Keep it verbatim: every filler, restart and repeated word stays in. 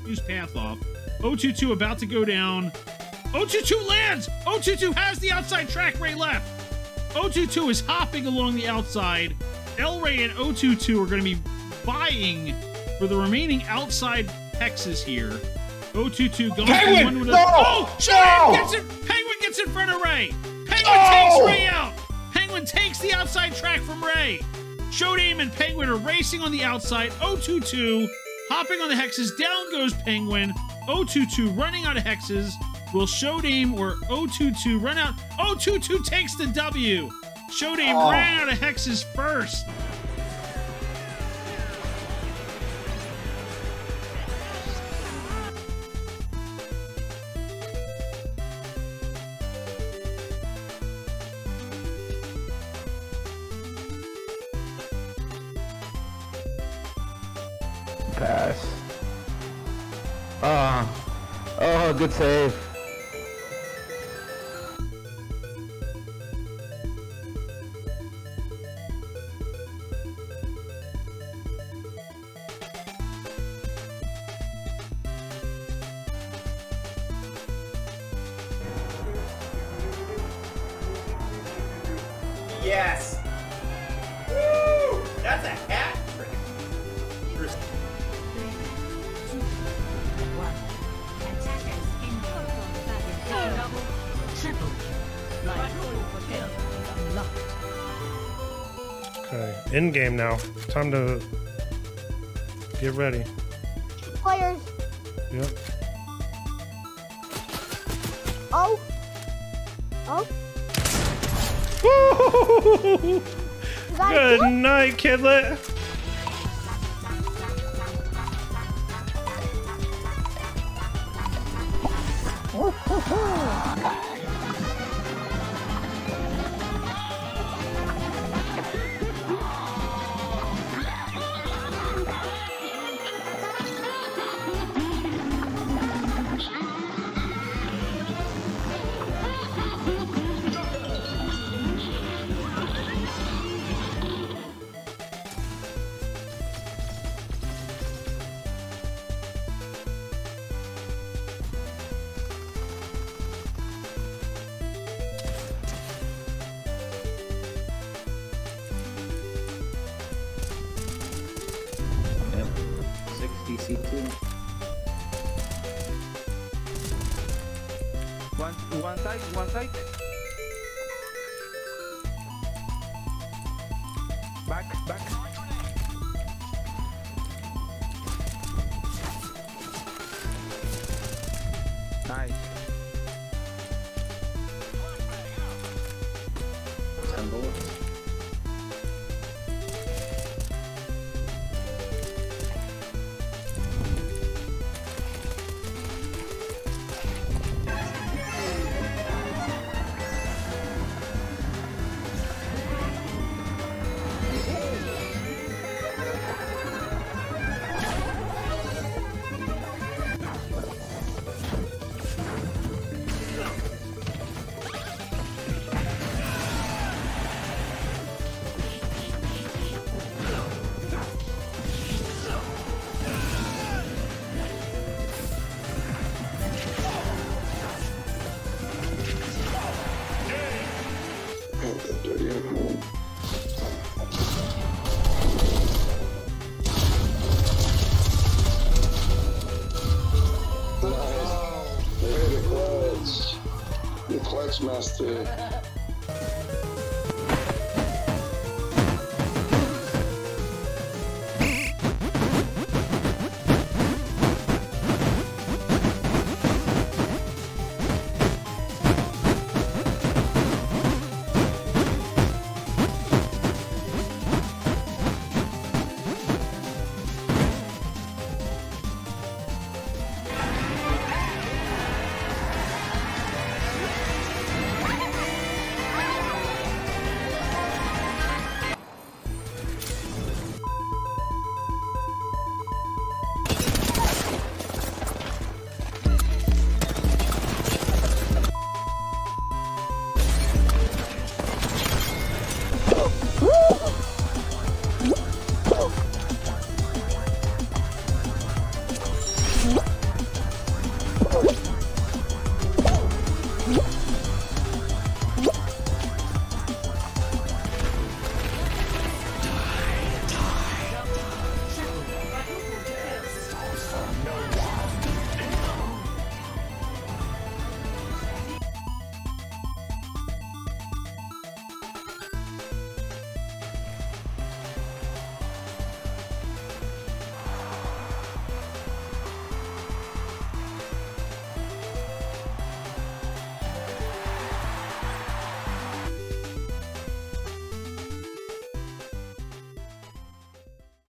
Ohtwotwo's path off. Ohtwotwo about to go down. Ohtwotwo lands! Ohtwotwo has the outside track right left. Ohtwotwo is hopping along the outside. Elrey and Ohtwotwo are going to be vying for the remaining outside hexes here. Ohtwotwo going Penguin! one with a... No! Oh! Showdown No! gets it! Penguin gets in front of Ray! Penguin No! takes Ray out! Penguin takes the outside track from Ray! Showdown and Penguin are racing on the outside. Ohtwotwo hopping on the hexes. Down goes Penguin. Ohtwotwo running out of hexes. Will Showdown or Ohtwotwo run out? Ohtwotwo takes the W! Showdown Oh. ran out of hexes first. Pass. Oh, oh, good save. Yes! Woo! That's a hat trick! Okay, in game now. Time to get ready. Players. Yep. Oh. Oh. Woo! Is that a Good kill? night, kidlet. sixty C two. One, one side, one side. Back, back. Nice. Ten bullets. Clutch master.